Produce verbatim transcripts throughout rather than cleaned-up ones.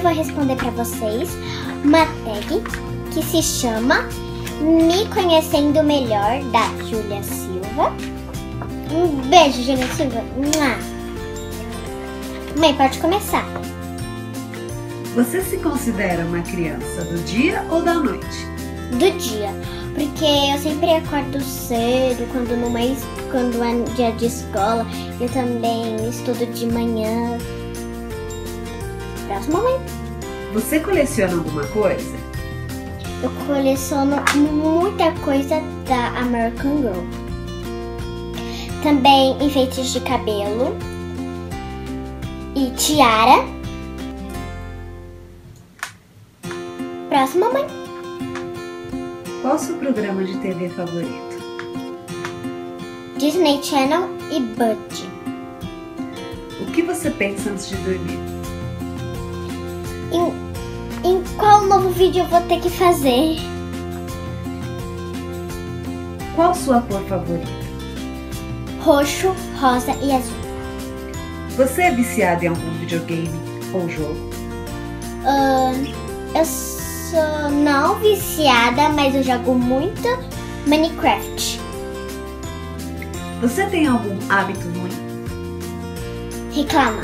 vou responder para vocês uma tag que se chama Me Conhecendo Melhor, da Júlia Silva. Um beijo, Júlia Silva. Mãe, pode começar. Você se considera uma criança do dia ou da noite? Do dia, porque eu sempre acordo cedo quando não é, quando é dia de escola. Eu também estudo de manhã. Próximo, mãe. Você coleciona alguma coisa? Eu coleciono muita coisa da American Girl. Também enfeites de cabelo e tiara. Próxima, mãe. Qual o seu programa de T V favorito? Disney Channel e Bud. O que você pensa antes de dormir? Em, em qual novo vídeo eu vou ter que fazer? Qual sua cor favorita? Roxo, rosa e azul. Você é viciada em algum videogame ou jogo? Uh, eu sou não viciada, mas eu jogo muito Minecraft. Você tem algum hábito ruim? Reclama.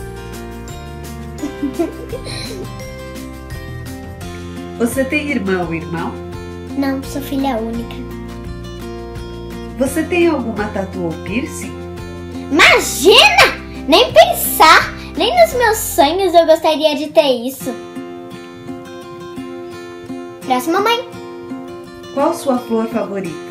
Você tem irmão ou irmão? Não, sou filha única. Você tem alguma tatu ou piercing? Imagina! Nem pensar! Nem nos meus sonhos eu gostaria de ter isso. Próxima, mãe. Qual sua flor favorita?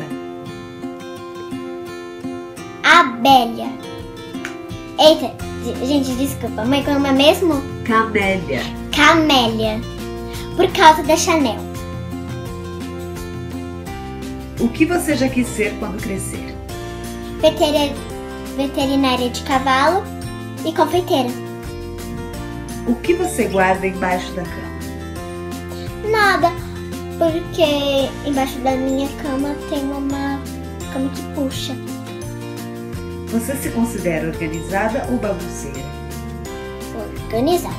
Abelha. Eita, gente, desculpa. Mãe, como é mesmo? Camélia. Camélia. Por causa da Chanel. O que você já quis ser quando crescer? Veteria- veterinária de cavalo e confeiteira. O que você guarda embaixo da cama? Nada, porque embaixo da minha cama tem uma cama que puxa. Você se considera organizada ou bagunceira? Organizada.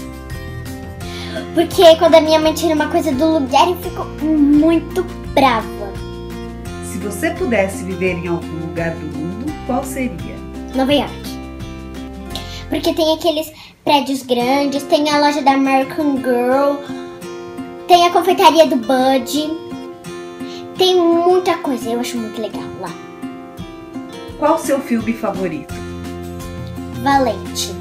Porque quando a minha mãe tira uma coisa do lugar eu fico muito brava. Se você pudesse viver em algum lugar do mundo, qual seria? Nova York. Porque tem aqueles prédios grandes, tem a loja da American Girl, tem a confeitaria do Bud, tem muita coisa, eu acho muito legal lá. Qual o seu filme favorito? Valente.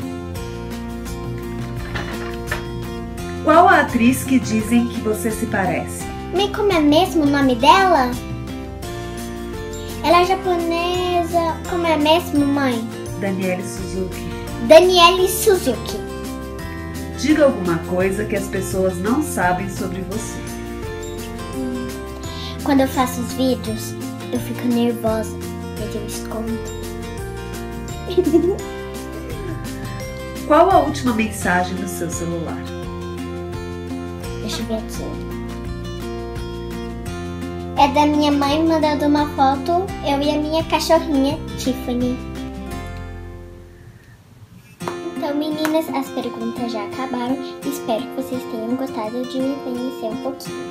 Qual a atriz que dizem que você se parece? Mãe, como é mesmo o nome dela? Ela é japonesa. Como é mesmo, mãe? Danielle Suzuki. Danielle Suzuki. Diga alguma coisa que as pessoas não sabem sobre você. Quando eu faço os vídeos, eu fico nervosa, mas eu escondo. Qual a última mensagem do seu celular? Deixa eu ver aqui. É da minha mãe mandando uma foto, eu e a minha cachorrinha, Tiffany. Então, meninas, as perguntas já acabaram. Espero que vocês tenham gostado de me conhecer um pouquinho.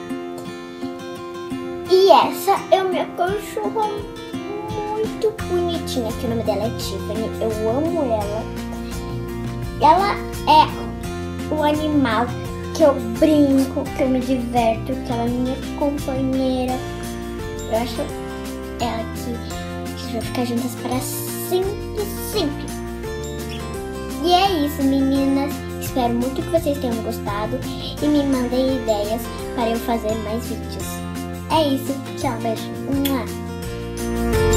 E essa é minha cachorra muito bonitinha, que o nome dela é Tiffany. Eu amo ela. Ela é o animal que eu brinco, que eu me diverto, que ela é minha companheira. Eu acho ela que a gente vai ficar juntas para sempre, sempre. E é isso, meninas. Espero muito que vocês tenham gostado e me mandem ideias para eu fazer mais vídeos. É isso. Tchau, beijo. Mua.